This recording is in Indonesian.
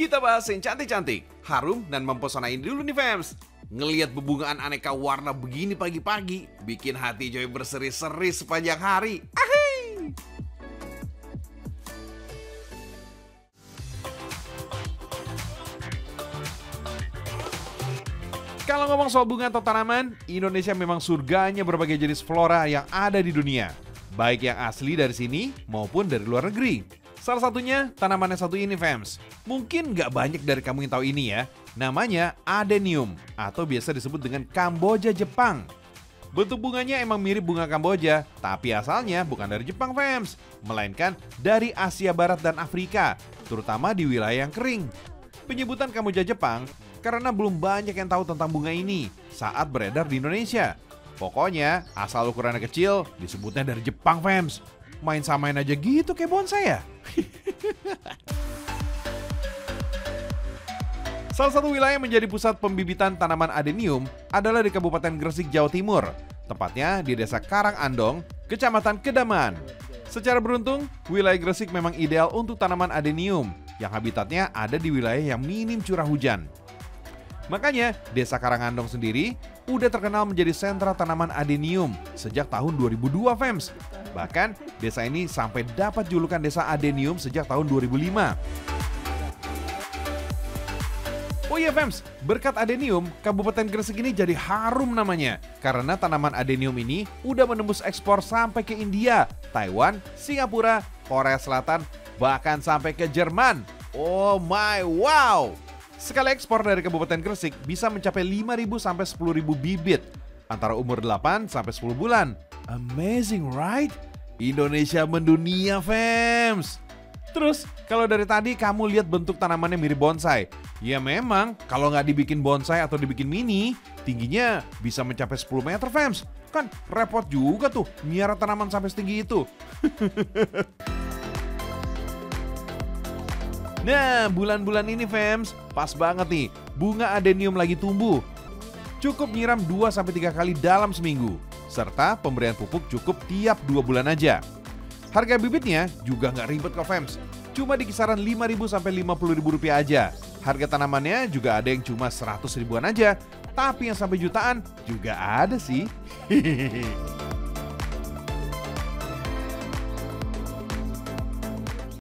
Kita bahas yang cantik-cantik, harum dan mempesonain dulu nih fams. Ngelihat bebungaan aneka warna begini pagi-pagi, bikin hati Joy berseri-seri sepanjang hari. Ahai! Kalau ngomong soal bunga atau tanaman, Indonesia memang surganya berbagai jenis flora yang ada di dunia. Baik yang asli dari sini maupun dari luar negeri. Salah satunya tanaman yang satu ini fams. Mungkin nggak banyak dari kamu yang tahu ini ya. Namanya adenium atau biasa disebut dengan Kamboja Jepang. Bentuk bunganya emang mirip bunga Kamboja, tapi asalnya bukan dari Jepang fams, melainkan dari Asia Barat dan Afrika, terutama di wilayah yang kering. Penyebutan Kamboja Jepang karena belum banyak yang tahu tentang bunga ini saat beredar di Indonesia. Pokoknya asal ukurannya kecil disebutnya dari Jepang fams. Main samain aja gitu kayak bonsai ya. Salah satu wilayah yang menjadi pusat pembibitan tanaman adenium adalah di Kabupaten Gresik, Jawa Timur. Tepatnya di Desa Karangandong, Kecamatan Kedaman. Secara beruntung, wilayah Gresik memang ideal untuk tanaman adenium yang habitatnya ada di wilayah yang minim curah hujan. Makanya, Desa Karangandong sendiri udah terkenal menjadi sentra tanaman adenium sejak tahun 2002 fams. Bahkan, desa ini sampai dapat julukan Desa Adenium sejak tahun 2005. Oh iya fams, berkat adenium, Kabupaten Gresik ini jadi harum namanya. Karena tanaman adenium ini udah menembus ekspor sampai ke India, Taiwan, Singapura, Korea Selatan, bahkan sampai ke Jerman. Oh my wow! Sekali ekspor dari Kabupaten Gresik bisa mencapai 5.000 sampai 10.000 bibit antara umur 8 sampai 10 bulan. Amazing right? Indonesia mendunia fams. Terus kalau dari tadi kamu lihat bentuk tanamannya mirip bonsai. Ya memang kalau nggak dibikin bonsai atau dibikin mini, tingginya bisa mencapai 10 meter fams. Kan repot juga tuh miara tanaman sampai setinggi itu. Nah, bulan-bulan ini fams, pas banget nih, bunga adenium lagi tumbuh. Cukup nyiram 2-3 kali dalam seminggu, serta pemberian pupuk cukup tiap 2 bulan aja. Harga bibitnya juga nggak ribet kok fams, cuma di kisaran 5.000 sampai 50.000 rupiah aja. Harga tanamannya juga ada yang cuma 100 ribuan aja, tapi yang sampai jutaan juga ada sih.